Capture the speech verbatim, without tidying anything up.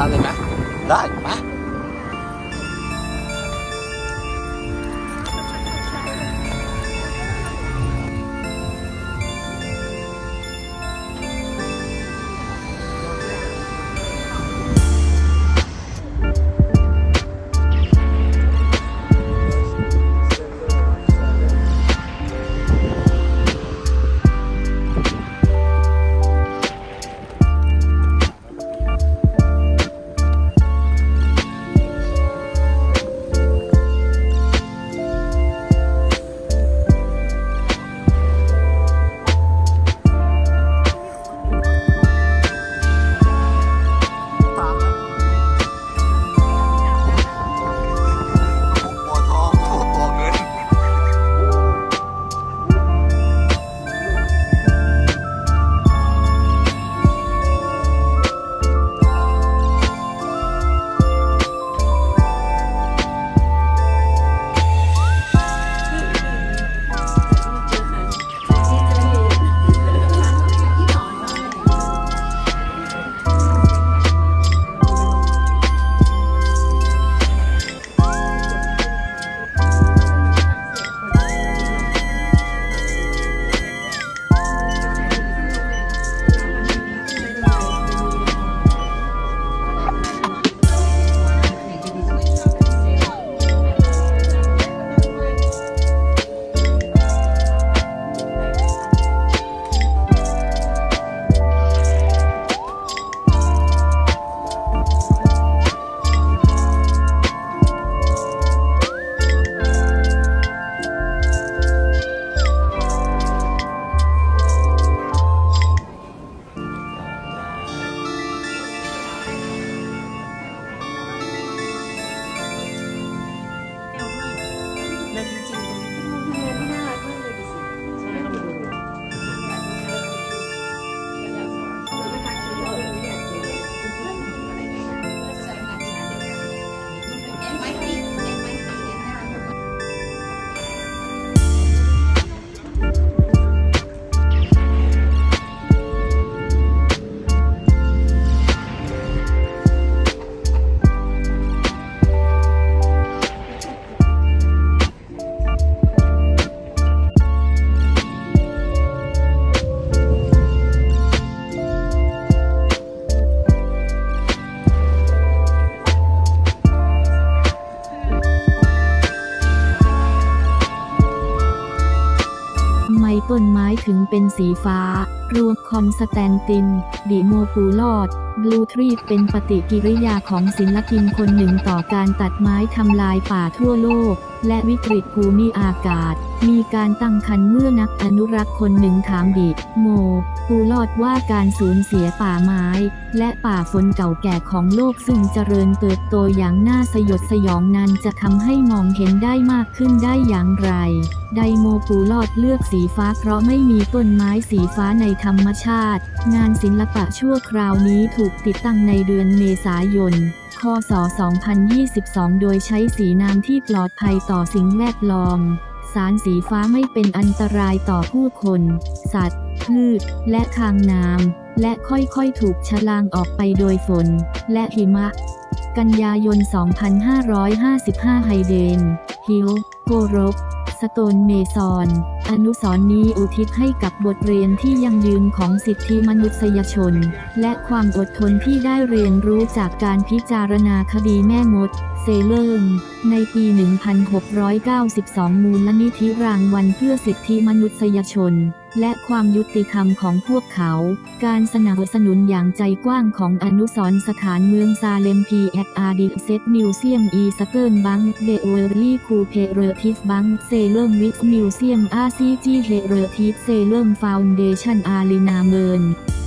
ามเลยไหมได้มาต้นไม้ถึงเป็นสีฟ้ารวมคอนสแตนตินดิโมปูลอดบลูทรีตเป็นปฏิกิริยาของศิลปินคนหนึ่งต่อการตัดไม้ทำลายป่าทั่วโลกและวิกฤตภูมิอากาศมีการตั้งครรภ์เมื่อนักอนุรักษ์คนหนึ่งถามดิโมปูลอดว่าการสูญเสียป่าไม้และป่าฝนเก่าแก่ของโลกซึ่งเจริญเติบโตอย่างน่าสยดสยองนั้นจะทำให้มองเห็นได้มากขึ้นได้อย่างไรไดโมปูลอดเลือกสีฟ้าเพราะไม่มีต้นไม้สีฟ้าในธรรมชาติงานศิลปะชั่วคราวนี้ถูกติดตั้งในเดือนเมษายนคศสองพันยี่สิบสองโดยใช้สีน้ำที่ปลอดภัยต่อสิ่งแวดล้อมสารสีฟ้าไม่เป็นอันตรายต่อผู้คนสัตว์พืชและทางน้ำและค่อยๆถูกชะลางออกไปโดยฝนและหิมะกันยายนสองพันห้าร้อยห้าสิบห้าไฮเดนฮิลโกรบสโตนเมซอนอนุสรณ์นี้อุทิศให้กับบทเรียนที่ยั่งยืนของสิทธิมนุษยชนและความอดทนที่ได้เรียนรู้จากการพิจารณาคดีแม่มดเซเลอร์ในปี หนึ่งพันหกร้อยเก้าสิบสอง มูลนิธิรางวัลเพื่อสิทธิมนุษยชนและความยุติธรรมของพวกเขาการสนับสนุนอย่างใจกว้างของอนุสรณ์สถานเมืองซาเลมพีแอคอาร์ดิเซตมิวเซียมอีสเกิร์นบังเดเวอร์ลี่คูเพเรทิสบังเซเลมวิสมิวเซียมอาร์ซีจีเฮเรทิสเซเลมฟาวน์เดชั่นอารีนาเมิร์น